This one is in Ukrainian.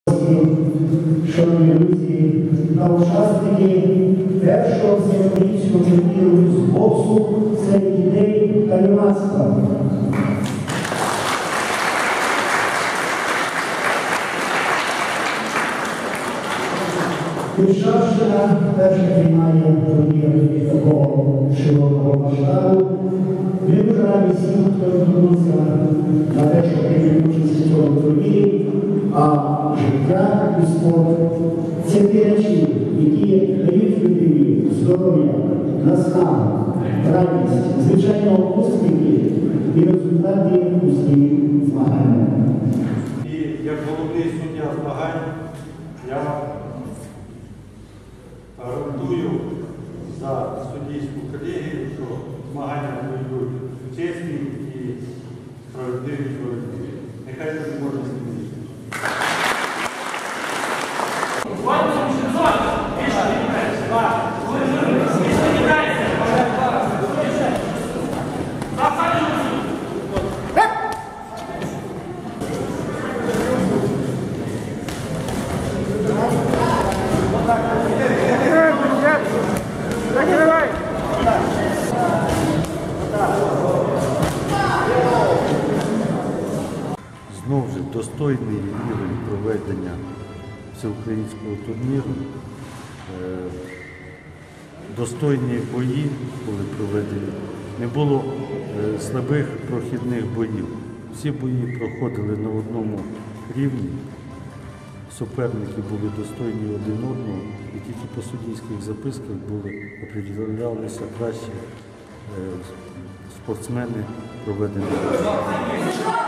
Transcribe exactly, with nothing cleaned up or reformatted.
Шановні друзі, на учасники першого всеукраїнського турніру з боксу серед дітей та юнацтва. Курчавщина перша приймає турнір такого широкого масштабу. Ми дуже раді всім, хто відбувся на першу приймає участь у цьому турнірі. А життя і спорт – це ті речі, які дають людині здоров'я, наснагу, радість, звичайно, успіхи і результати усіх змагань. І як головний суддя змагань я гарантую за суддівську колегію, що змагання пройдуть чесні і справедливі боротьбі. Нехай це не можна змінити. Знову ж достойний рівень проведення всеукраїнського турніру, достойні бої були проведені, не було слабих прохідних боїв. Всі бої проходили на одному рівні, суперники були достойні один одного, і тільки по суддівських записках були определялися кращі спортсмени проведені.